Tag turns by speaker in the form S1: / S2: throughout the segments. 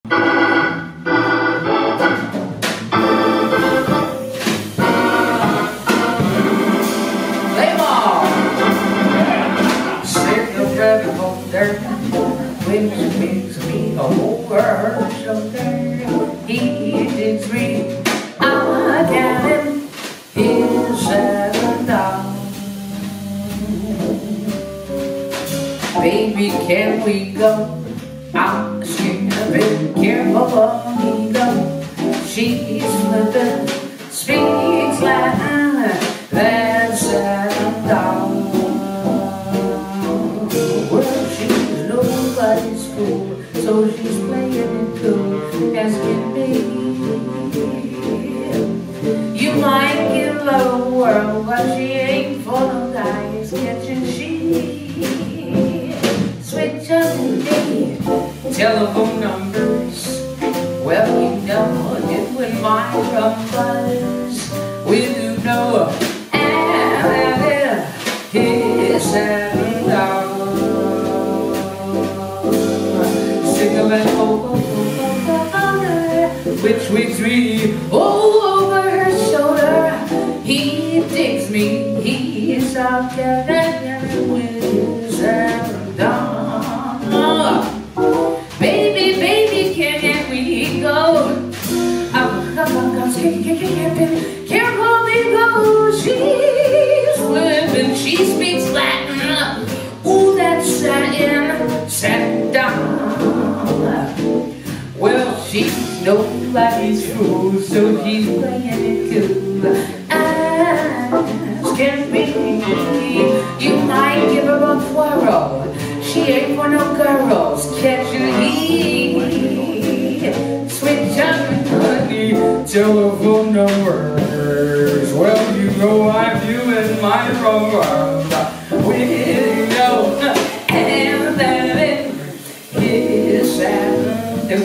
S1: Which makes me over her shoulder. He digs me, I got him, he's settled down. Baby, can we go? I'm scared, be careful when we go. She's flipping, speaks Latin, that's settled down. Nobody's cool, so she's playing it cool as can be. You might give her a whirl, but she ain't full of guys catching she. Switch up the telephone numbers. Well, we know it when my rumbers. We do know, and he's settled down. Which wakes me over her shoulder. He digs me, he's out there with his hair down. Baby, baby, can we go? Careful we go. She's flipping, she speaks Latin. Ooh, that's satin, sat down. Well, she's nobody's fool, so she's playing it cool. Ask me, you might give her a twirl. She ain't for no girls, catch your heat. Switch up, honey, telephone numbers. Well, you know I'm doing my wrong. We know, and that is sad.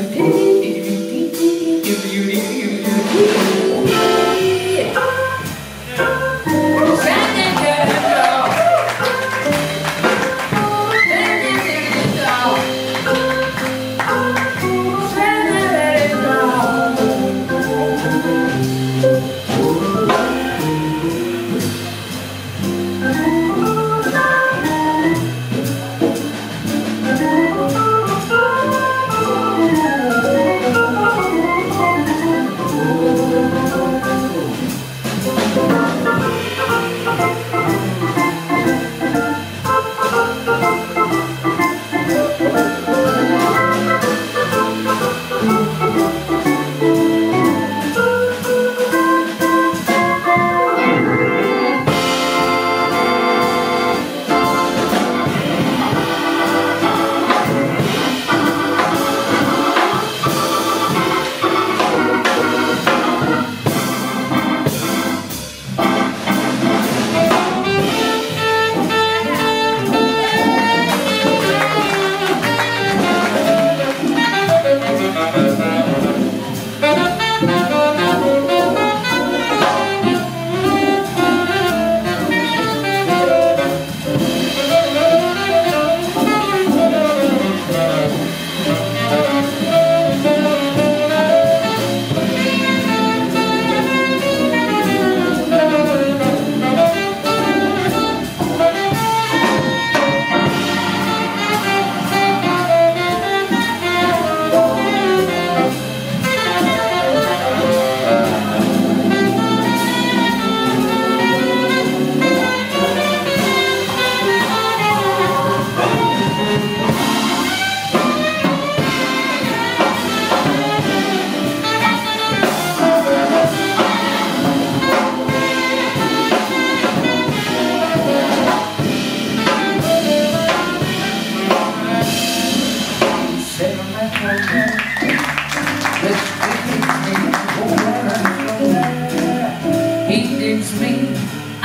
S1: He digs me,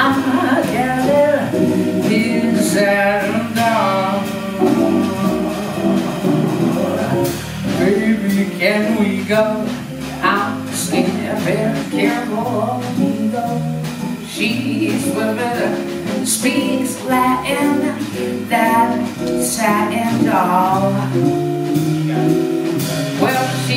S1: I gather his and down. Baby, can we go? I'm scared, very careful we go. She's women, speaks Latin, that satin doll. Well, she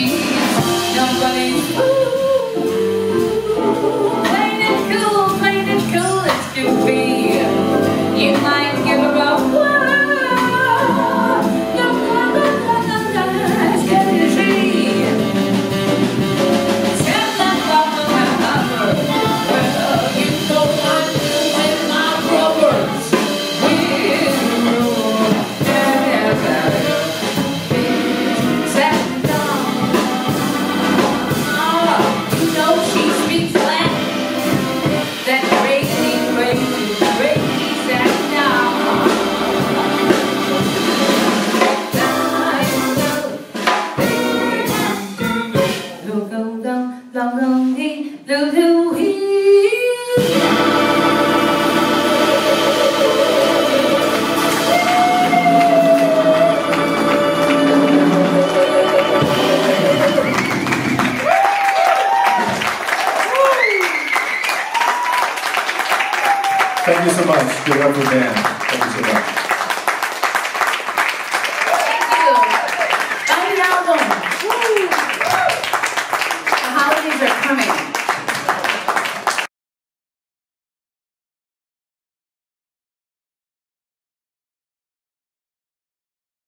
S2: Give it up for Dan.